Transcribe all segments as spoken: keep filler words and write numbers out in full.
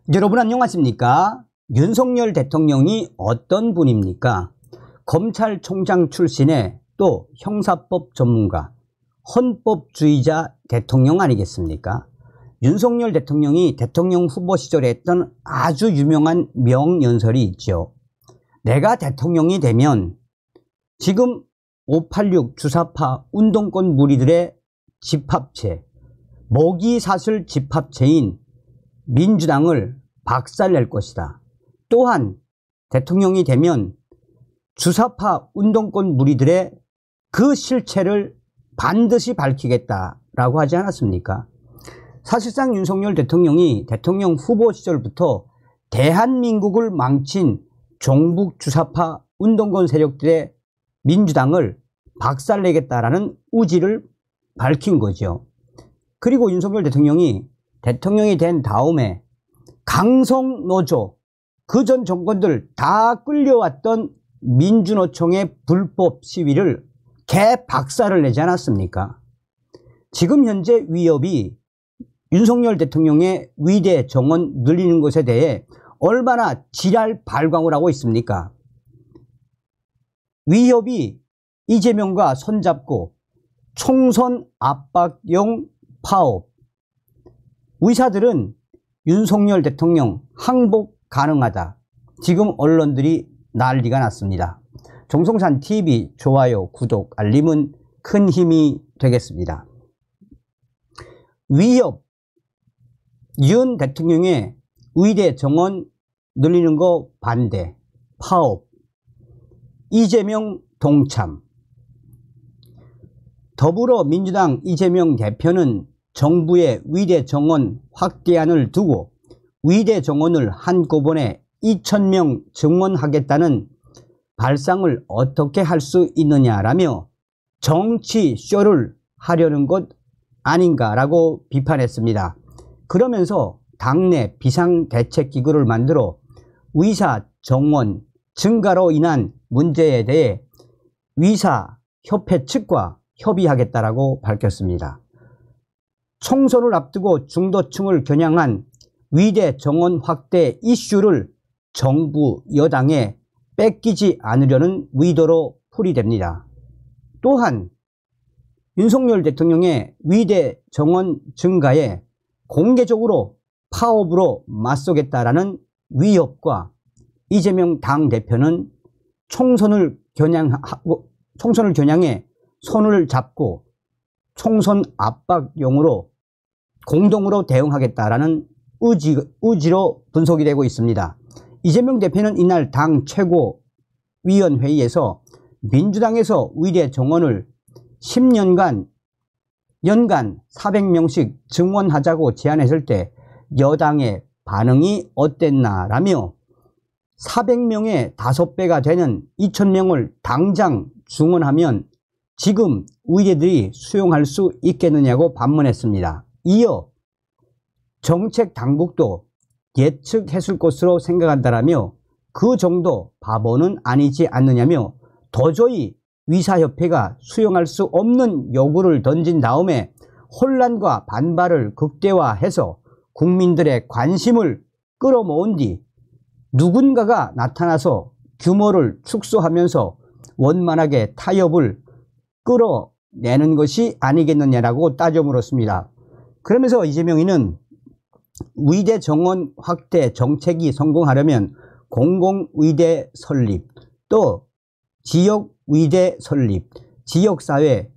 여러분 안녕하십니까? 윤석열 대통령이 어떤 분입니까? 검찰총장 출신의 또 형사법 전문가, 헌법주의자 대통령 아니겠습니까? 윤석열 대통령이 대통령 후보 시절에 했던 아주 유명한 명연설이 있죠. 내가 대통령이 되면 지금 오팔육 주사파 운동권 무리들의 집합체, 먹이사슬 집합체인 민주당을 박살낼 것이다. 또한 대통령이 되면 주사파 운동권 무리들의 그 실체를 반드시 밝히겠다라고 하지 않았습니까? 사실상 윤석열 대통령이 대통령 후보 시절부터 대한민국을 망친 종북 주사파 운동권 세력들의 민주당을 박살내겠다라는 의지를 밝힌 거죠. 그리고 윤석열 대통령이 대통령이 된 다음에 강성노조, 그 전 정권들 다 끌려왔던 민주노총의 불법 시위를 개박살을 내지 않았습니까? 지금 현재 위협이 윤석열 대통령의 위대 정원 늘리는 것에 대해 얼마나 지랄 발광을 하고 있습니까? 위협이 이재명과 손잡고 총선 압박용 파업, 의사들은 윤석열 대통령 항복 가능하다. 지금 언론들이 난리가 났습니다. 정성산티비 좋아요, 구독, 알림은 큰 힘이 되겠습니다. 위협, 윤 대통령의 의대 정원 늘리는 거 반대, 파업, 이재명 동참. 더불어민주당 이재명 대표는 정부의 의대 정원 확대안을 두고 의대 정원을 한꺼번에 이천 명 증원하겠다는 발상을 어떻게 할 수 있느냐라며 정치 쇼를 하려는 것 아닌가라고 비판했습니다. 그러면서 당내 비상대책기구를 만들어 의사 정원 증가로 인한 문제에 대해 의사협회 측과 협의하겠다라고 밝혔습니다. 총선을 앞두고 중도층을 겨냥한 의대 정원 확대 이슈를 정부 여당에 뺏기지 않으려는 의도로 풀이됩니다. 또한 윤석열 대통령의 의대 정원 증가에 공개적으로 파업으로 맞서겠다라는 위협과 이재명 당대표는 총선을 겨냥하고 총선을 겨냥해 손을 잡고 총선 압박용으로 공동으로 대응하겠다라는 의지, 의지로 분석이 되고 있습니다. 이재명 대표는 이날 당 최고위원회의에서 민주당에서 의대 정원을 십 년간 연간 사백 명씩 증원하자고 제안했을 때 여당의 반응이 어땠나라며 사백 명의 다섯 배가 되는 이천 명을 당장 증원하면 지금 의대들이 수용할 수 있겠느냐고 반문했습니다. 이어 정책 당국도 예측했을 것으로 생각한다라며 그 정도 바보는 아니지 않느냐며 도저히 의사협회가 수용할 수 없는 요구를 던진 다음에 혼란과 반발을 극대화해서 국민들의 관심을 끌어모은 뒤 누군가가 나타나서 규모를 축소하면서 원만하게 타협을 끌어내는 것이 아니겠느냐라고 따져 물었습니다. 그러면서 이재명이는 의대 정원 확대 정책이 성공하려면 공공의대 설립, 또 지역의대 설립, 지역사회,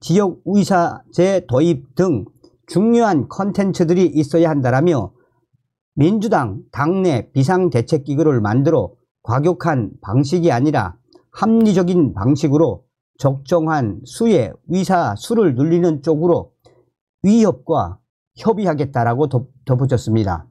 지역의사제 도입 등 중요한 컨텐츠들이 있어야 한다라며 민주당 당내 비상대책기구를 만들어 과격한 방식이 아니라 합리적인 방식으로 적정한 수의 의사 수를 늘리는 쪽으로 위협과 협의하겠다라고 덧붙였습니다.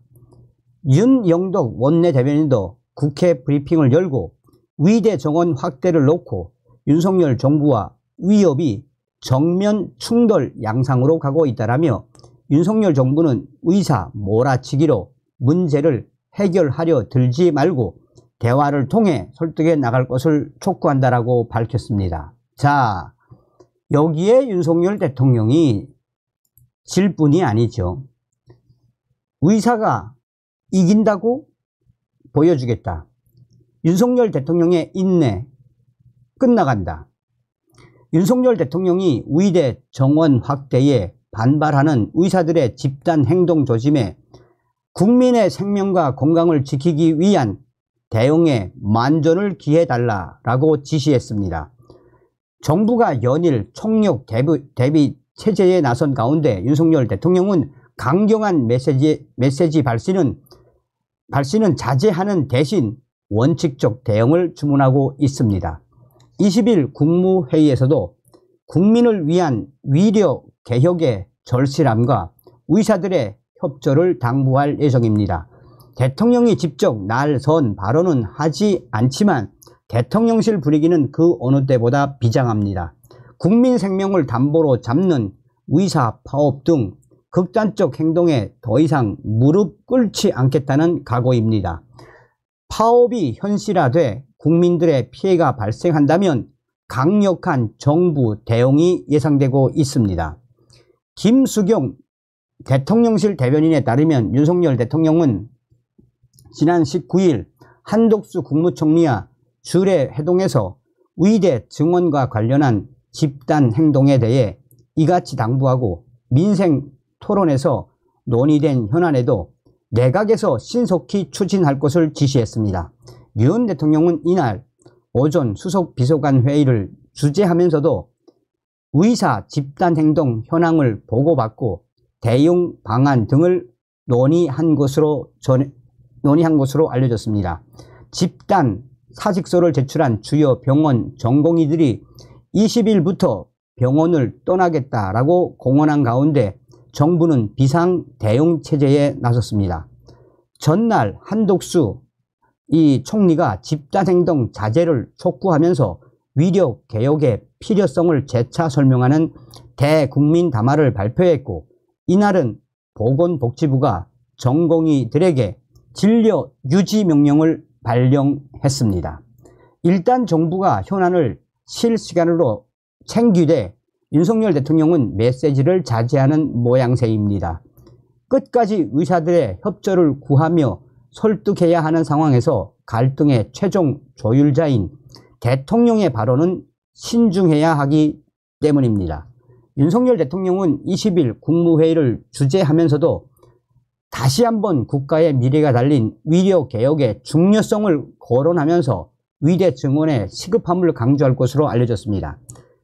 윤영덕 원내대변인도 국회 브리핑을 열고 의대 정원 확대를 놓고 윤석열 정부와 위협이 정면 충돌 양상으로 가고 있다라며 윤석열 정부는 의사 몰아치기로 문제를 해결하려 들지 말고 대화를 통해 설득해 나갈 것을 촉구한다라고 밝혔습니다. 자, 여기에 윤석열 대통령이 질 뿐이 아니죠. 의사가 이긴다고 보여주겠다. 윤석열 대통령의 인내 끝나간다. 윤석열 대통령이 의대 정원 확대에 반발하는 의사들의 집단 행동 조짐에 국민의 생명과 건강을 지키기 위한 대응에 만전을 기해달라라고 지시했습니다. 정부가 연일 총력 대비, 대비 체제에 나선 가운데 윤석열 대통령은 강경한 메시지, 메시지 발신은, 발신은 자제하는 대신 원칙적 대응을 주문하고 있습니다. 이십 일 국무회의에서도 국민을 위한 위력 개혁의 절실함과 의사들의 협조를 당부할 예정입니다. 대통령이 직접 날선 발언은 하지 않지만 대통령실 분위기는 그 어느 때보다 비장합니다. 국민 생명을 담보로 잡는 의사 파업 등 극단적 행동에 더 이상 무릎 꿇지 않겠다는 각오입니다. 파업이 현실화돼 국민들의 피해가 발생한다면 강력한 정부 대응이 예상되고 있습니다. 김수경 대통령실 대변인에 따르면 윤석열 대통령은 지난 십구 일 한덕수 국무총리와 주례 회동에서 의대 증원과 관련한 집단 행동에 대해 이같이 당부하고 민생 토론에서 논의된 현안에도 내각에서 신속히 추진할 것을 지시했습니다. 윤 대통령은 이날 오전 수석 비서관 회의를 주재하면서도 의사 집단행동 현황을 보고받고 대응 방안 등을 논의한 것으로, 전, 논의한 것으로 알려졌습니다. 집단 사직서를 제출한 주요 병원 전공의들이 이십 일부터 병원을 떠나겠다라고 공언한 가운데 정부는 비상 대응 체제에 나섰습니다. 전날 한덕수 이 총리가 집단행동 자제를 촉구하면서 위력 개혁의 필요성을 재차 설명하는 대국민 담화를 발표했고, 이날은 보건복지부가 전공의들에게 진료 유지 명령을 발령했습니다. 일단 정부가 현안을 실시간으로 챙기되 윤석열 대통령은 메시지를 자제하는 모양새입니다. 끝까지 의사들의 협조를 구하며 설득해야 하는 상황에서 갈등의 최종 조율자인 대통령의 발언은 신중해야 하기 때문입니다. 윤석열 대통령은 이십 일 국무회의를 주재하면서도 다시 한번 국가의 미래가 달린 위력개혁의 중요성을 거론하면서 의대 증원의 시급함을 강조할 것으로 알려졌습니다.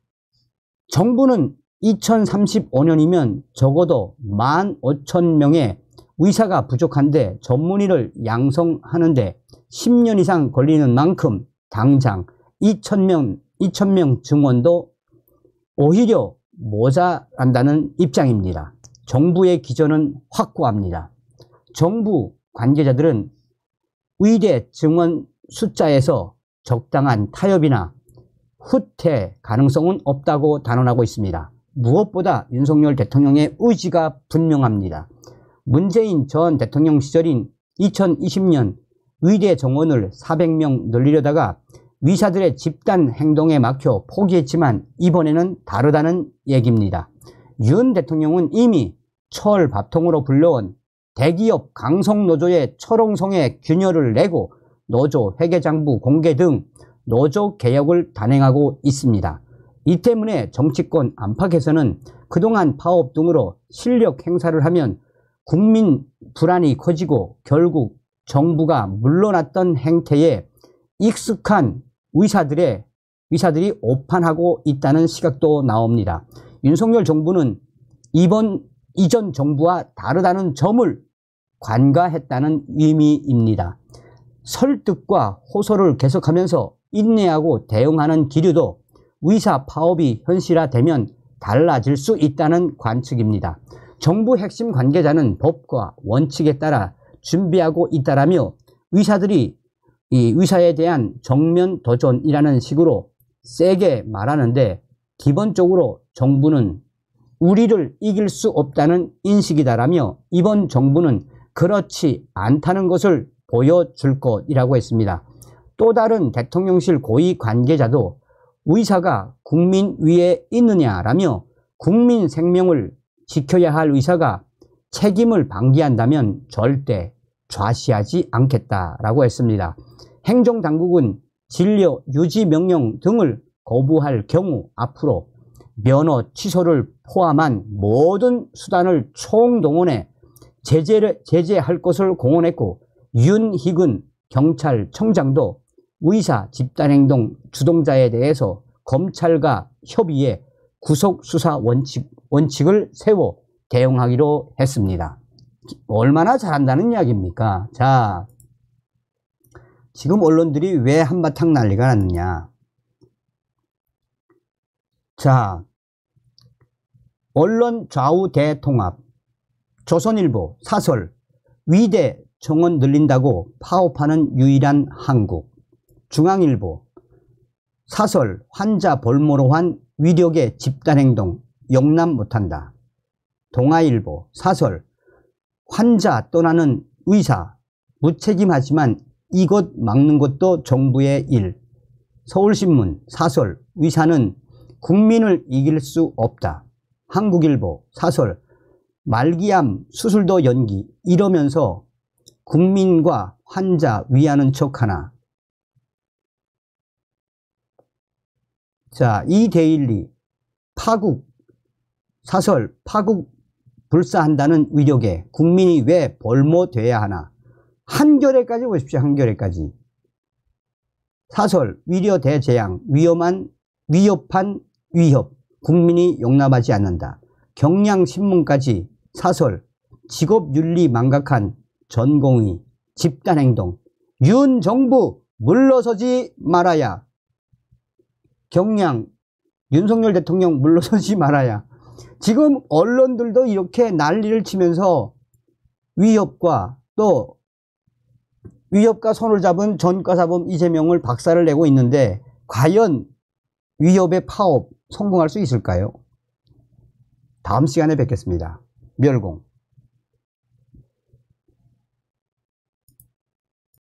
정부는 이천삼십오 년이면 적어도 만 오천 명의 의사가 부족한데 전문의를 양성하는데 십 년 이상 걸리는 만큼 당장 이천 명, 이천 명 증원도 오히려 모자란다는 입장입니다. 정부의 기조는 확고합니다. 정부 관계자들은 의대 증원 숫자에서 적당한 타협이나 후퇴 가능성은 없다고 단언하고 있습니다. 무엇보다 윤석열 대통령의 의지가 분명합니다. 문재인 전 대통령 시절인 이천이십 년 의대 정원을 사백 명 늘리려다가 의사들의 집단 행동에 막혀 포기했지만 이번에는 다르다는 얘기입니다. 윤 대통령은 이미 철밥통으로 불려온 대기업 강성노조의 철옹성에 균열을 내고 노조 회계장부 공개 등 노조 개혁을 단행하고 있습니다. 이 때문에 정치권 안팎에서는 그동안 파업 등으로 실력 행사를 하면 국민 불안이 커지고 결국 정부가 물러났던 행태에 익숙한 의사들의, 의사들이 오판하고 있다는 시각도 나옵니다. 윤석열 정부는 이번 이전 정부와 다르다는 점을 관가했다는 의미입니다. 설득과 호소를 계속하면서 인내하고 대응하는 기류도 의사 파업이 현실화되면 달라질 수 있다는 관측입니다. 정부 핵심 관계자는 법과 원칙에 따라 준비하고 있다라며 의사들이 이 의사에 대한 정면 도전이라는 식으로 세게 말하는데 기본적으로 정부는 우리를 이길 수 없다는 인식이다라며 이번 정부는 그렇지 않다는 것을 보여줄 것이라고 했습니다. 또 다른 대통령실 고위 관계자도 의사가 국민 위에 있느냐라며 국민 생명을 지켜야 할 의사가 책임을 방기한다면 절대 좌시하지 않겠다라고 했습니다. 행정당국은 진료 유지 명령 등을 거부할 경우 앞으로 면허 취소를 포함한 모든 수단을 총동원해 제재를, 제재할 것을 공언했고, 윤희근 경찰청장도 의사 집단행동 주동자에 대해서 검찰과 협의해 구속수사 원칙, 원칙을 세워 대응하기로 했습니다. 얼마나 잘한다는 이야기입니까? 자, 지금 언론들이 왜 한바탕 난리가 났느냐. 자, 언론 좌우 대통합, 조선일보 사설, 위대 정원 늘린다고 파업하는 유일한 한국, 중앙일보 사설, 환자 볼모로 한 위력의 집단행동 용납 못한다. 동아일보 사설, 환자 떠나는 의사 무책임하지만 이것 막는 것도 정부의 일. 서울신문 사설, 의사는 국민을 이길 수 없다. 한국일보 사설, 말기암 수술도 연기, 이러면서 국민과 환자 위하는 척하나. 자, 이데일리 파국 사설, 파국 불사한다는 위력에 국민이 왜 볼모돼야 하나. 한겨레까지 보십시오. 한겨레까지 사설, 위려 대재앙, 위험한 위협한 위협, 국민이 용납하지 않는다. 경향신문까지 사설, 직업윤리 망각한 전공의 집단행동, 윤 정부 물러서지 말아야. 경향, 윤석열 대통령 물러서지 말아야. 지금 언론들도 이렇게 난리를 치면서 위협과 또 위협과 손을 잡은 전과사범 이재명을 박살을 내고 있는데, 과연 위협의 파업 성공할 수 있을까요? 다음 시간에 뵙겠습니다. 멸공.